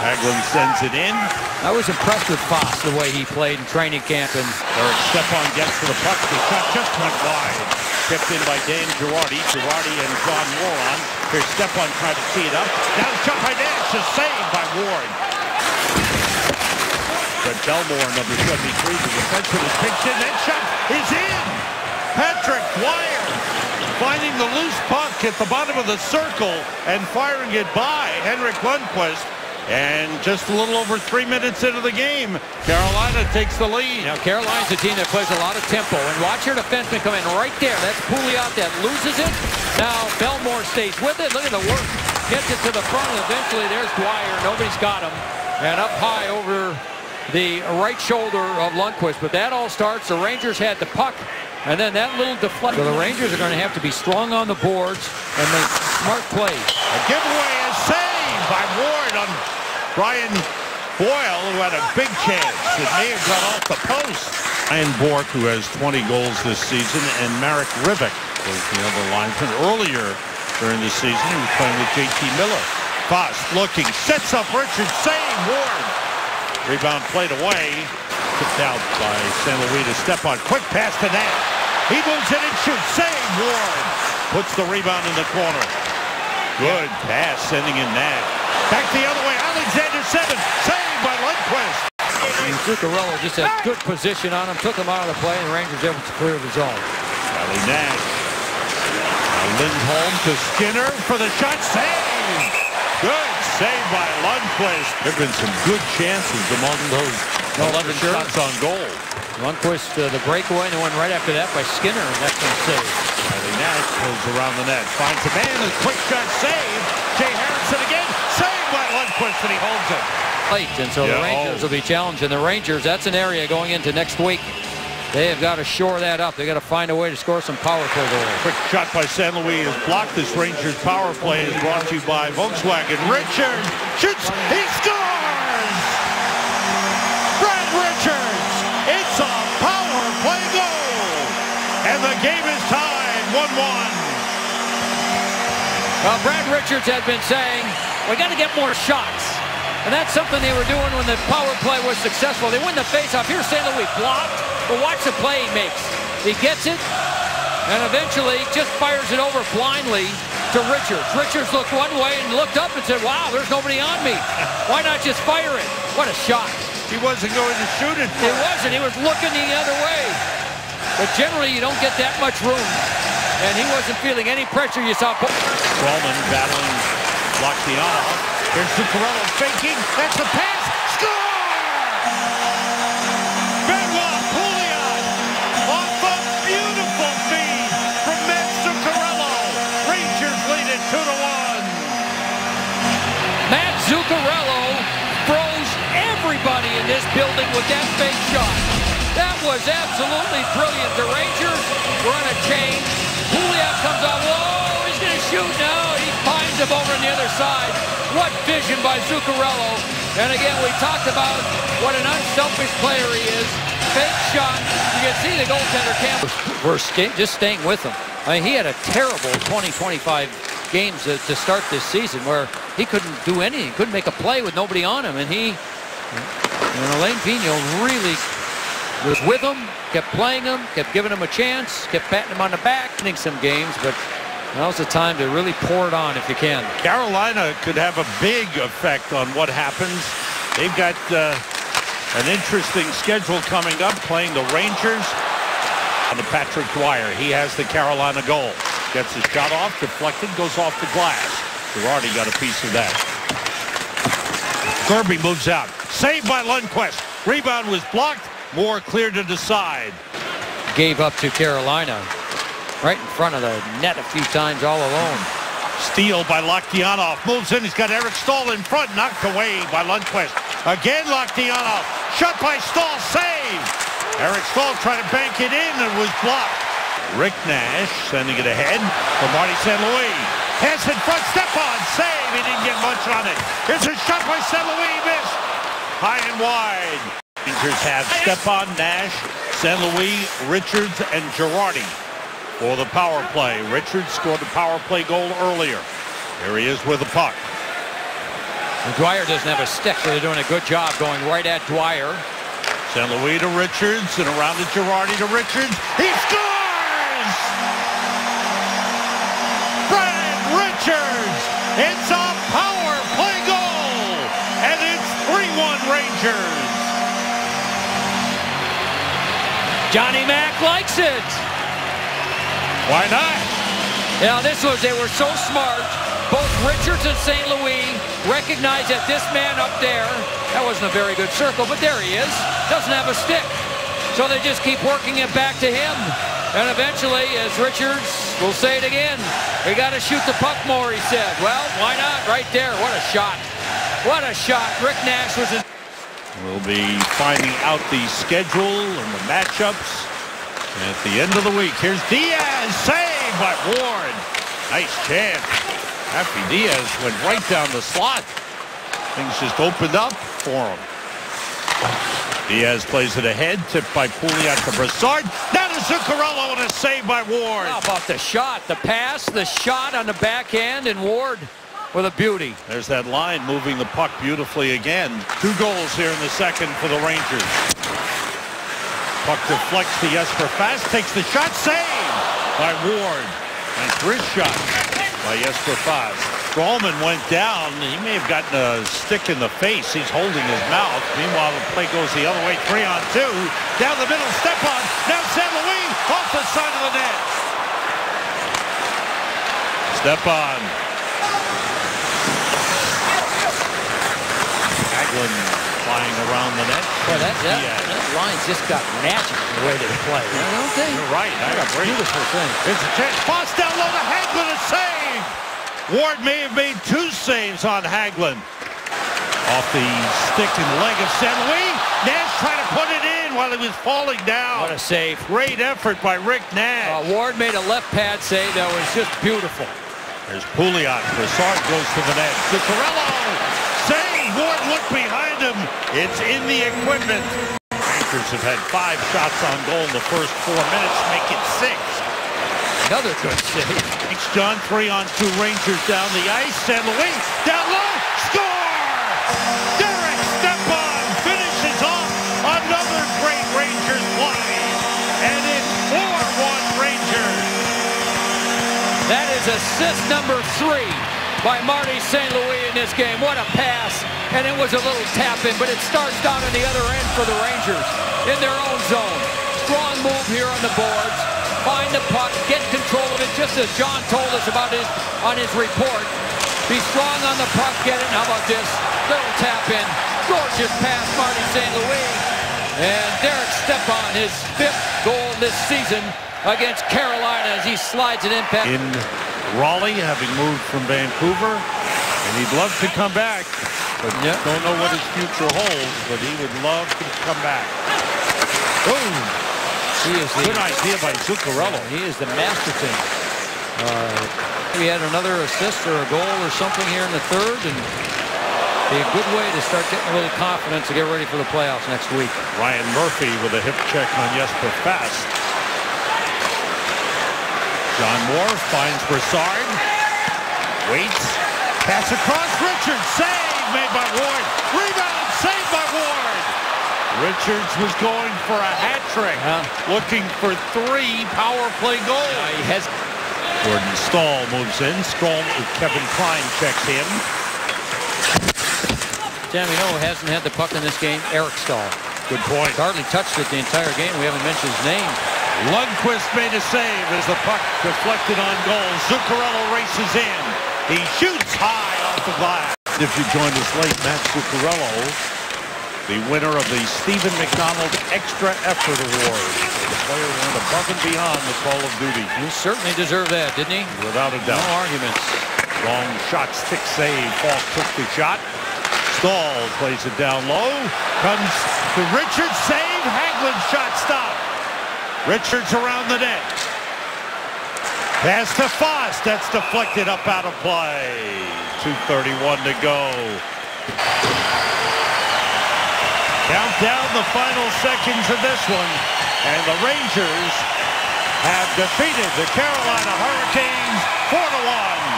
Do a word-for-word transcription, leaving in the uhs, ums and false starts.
Hagelin sends it in. I was impressed with Foss, the way he played in training camp. And Eric Stepan gets to the puck. The shot just went wide. Tipped in by Dan Girardi. Girardi and John Moron. Here's Stepan trying to tee it up. Down shot by Nash. A save by Ward. Fred Belmore, number seventy-three, the defenseman is pitched in. That shot is in. Patrick Dwyer finding the loose puck at the bottom of the circle and firing it by Henrik Lundqvist. And just a little over three minutes into the game, Carolina takes the lead. Now, Carolina's a team that plays a lot of tempo. And watch your defenseman come in right there. That's Pouliot that loses it. Now, Belmore stays with it. Look at the work. Gets it to the front, and eventually there's Dwyer. Nobody's got him. And up high over the right shoulder of Lundqvist. But that all starts. The Rangers had the puck. And then that little deflection. So the Rangers are going to have to be strong on the boards and make smart plays. A giveaway, a save by Ward on Brian Boyle, who had a big chance. It may have gone off the post. Ryan Bourque, who has twenty goals this season, and Marek Rivik was the other lineman. Earlier during the season, he was playing with J T Miller. Foss looking, sets up Richard, save Ward. Rebound played away. Tipped out by Saint Louis to Stepan. Quick pass to Nash. He moves in and shoots. Save Ward. Puts the rebound in the corner. Good pass sending in Nash. Back the other way. Alexander Seven. Saved by Lundqvist. Zuccarello just had good position on him. Took him out of the play, and the Rangers able to clear the zone. Riley Nash. Now Lindholm to Skinner for the shot. Save. Good save by Lundqvist. There have been some good chances among those eleven sure. shots on goal. Lundqvist, uh, the breakaway, and the one right after that by Skinner, and that's going to save. Riley Nash goes around the net, finds a man, a quick shot save. Jay Harrison again, saved by Lundqvist, and he holds it. Late, and so yeah, the Rangers oh. will be challenged. And the Rangers, that's an area going into next week. They have got to shore that up. They got to find a way to score some power play goals. Quick shot by Saint Louis is blocked. This Rangers power play is brought to you by Volkswagen. Richard shoots, he scores! Brad Richards, it's a power play goal! And the game is tied one one. Well, Brad Richards had been saying, we got to get more shots. And that's something they were doing when the power play was successful. They win the faceoff. Here's Saint Louis blocked, but watch the play he makes. He gets it, and eventually just fires it over blindly to Richards. Richards looked one way and looked up and said, wow, there's nobody on me. Why not just fire it? What a shot. He wasn't going to shoot it. He wasn't. He was looking the other way. But generally, you don't get that much room. And he wasn't feeling any pressure. You saw Bowman battling Lockdown. Here's Zuccarello faking. That's a pass. Score! Benoit Pouliot off a beautiful feed from Matt Zuccarello. Rangers lead it two to one. Matt Zuccarello froze everybody in this building with that fake shot. That was absolutely brilliant. The Rangers run a change. Pouliot comes out. Whoa, he's going to shoot now. He finds him over on the other side. What vision by Zuccarello. And again, we talked about what an unselfish player he is. Fake shot. You can see the goaltender can't. We're just staying with him. I mean, he had a terrible twenty, twenty-five games to, to start this season where he couldn't do anything. Couldn't make a play with nobody on him. And he, and Alain Vigneault really was with him, kept playing him, kept giving him a chance, kept patting him on the back, winning some games, but now's the time to really pour it on if you can. Carolina could have a big effect on what happens. They've got uh, an interesting schedule coming up, playing the Rangers. On to Patrick Dwyer. He has the Carolina goal. Gets his shot off, deflected, goes off the glass. Girardi got a piece of that. Kirby moves out. Saved by Lundqvist. Rebound was blocked. Moore cleared to the side. Gave up to Carolina. Right in front of the net a few times all alone. Steal by Lockdown. Moves in. He's got Eric Staal in front. Knocked away by Lundqvist. Again Lockdown. Shot by Staal. Save. Eric Staal tried to bank it in and was blocked. Rick Nash sending it ahead for Marty Saint Louis. Pass in front. Stepan. Save. He didn't get much on it. Here's a shot by Saint Louis. Missed. High and wide. Rangers have Stepan, Nash, Saint Louis, Richards, and Girardi. For the power play. Richards scored a power play goal earlier. Here he is with the puck. And Dwyer doesn't have a stick, so they're doing a good job going right at Dwyer. Saint Louis to Richards, and around to Girardi to Richards. He scores! Brad Richards! It's a power play goal! And it's three one Rangers! Johnny Mac likes it. Why not? Yeah, this was, they were so smart. Both Richards and Saint Louis recognized that this man up there, that wasn't a very good circle, but there he is, doesn't have a stick. So they just keep working it back to him. And eventually, as Richards will say it again, we got to shoot the puck more, he said. Well, why not? Right there. What a shot. What a shot. Rick Nash was in. We'll be finding out the schedule and the matchups at the end of the week. Here's Diaz, saved by Ward. Nice chance. Happy Diaz went right down the slot. Things just opened up for him. Diaz plays it ahead, tipped by Pouliot to Brassard. Now to Zuccarello and a save by Ward. How about the shot, the pass, the shot on the backhand, and Ward with a beauty. There's that line moving the puck beautifully again. Two goals here in the second for the Rangers. Puck deflects to Jesper Fast, takes the shot, saved by Ward. Nice wrist shot by Jesper Fast. Strawman went down. He may have gotten a stick in the face. He's holding his mouth. Meanwhile, the play goes the other way. Three on two. Down the middle, step on. Now Saint Louis off the side of the net. Step on. Hagelin flying around the net. Well, that, that, that line's just got magic the way they play. Don't they? You're right. That's a beautiful thing. It's a chance. Foss down low to Hagelin, a save. Ward may have made two saves on Hagelin. Off the stick and leg of Saint Louis. Nash trying to put it in while he was falling down. What a save. Great effort by Rick Nash. Uh, Ward made a left pad save that was just beautiful. There's Pouliot. Brassard goes to the net. Zuccarello. Save. Ward looked behind him. It's in the equipment. Rangers have had five shots on goal in the first four minutes. Make it six. Another good save. Thanks, John. Three on two Rangers down the ice. Saint Louis down low. Score! Derek Stepan finishes off another great Rangers play. And it's four one Rangers. That is assist number three by Marty Saint Louis in this game. What a pass. And it was a little tap in, but it starts down on the other end for the Rangers in their own zone. Strong move here on the boards. Find the puck, get control of it, just as John told us about his on his report. Be strong on the puck, get it. How about this? Little tap in. Gorgeous pass, Marty Saint Louis. And Derek Stepan, his fifth goal this season against Carolina as he slides it in. In Raleigh, having moved from Vancouver, and he'd love to come back, but yep. Don't know what his future holds, but he would love to come back. Boom! He is the, good idea by Zuccarello. He is the masterson. Uh, he had another assist or a goal or something here in the third, and be a good way to start getting a little confidence to get ready for the playoffs next week. Ryan Murphy with a hip check on Jesper Fast. John Moore finds Brassard. Waits. Pass across Richards. Save made by Ward. Rebound. Saved by Ward. Richards was going for a hat trick, huh? Looking for three power play goals. Uh, he has. Gordon Stahl moves in. Stahl, Kevin Klein checks him. Damn, you know who hasn't had the puck in this game? Eric Stahl. Good point. Hardly touched it the entire game. We haven't mentioned his name. Lundqvist made a save as the puck deflected on goal. Zuccarello races in. He shoots high off the glass. If you joined us late, Matt Zuccarello, the winner of the Stephen McDonald Extra Effort Award. The player went above and beyond the Call of Duty. He certainly deserved that, didn't he? Without a doubt. No arguments. Long shot, stick save. Falk took the shot. Stahl plays it down low. Comes to Richards. Save. Hagelin shot stop. Richards around the net. Pass to Foss. That's deflected up out of play. two thirty-one to go. Count down the final seconds of this one. And the Rangers have defeated the Carolina Hurricanes four to one.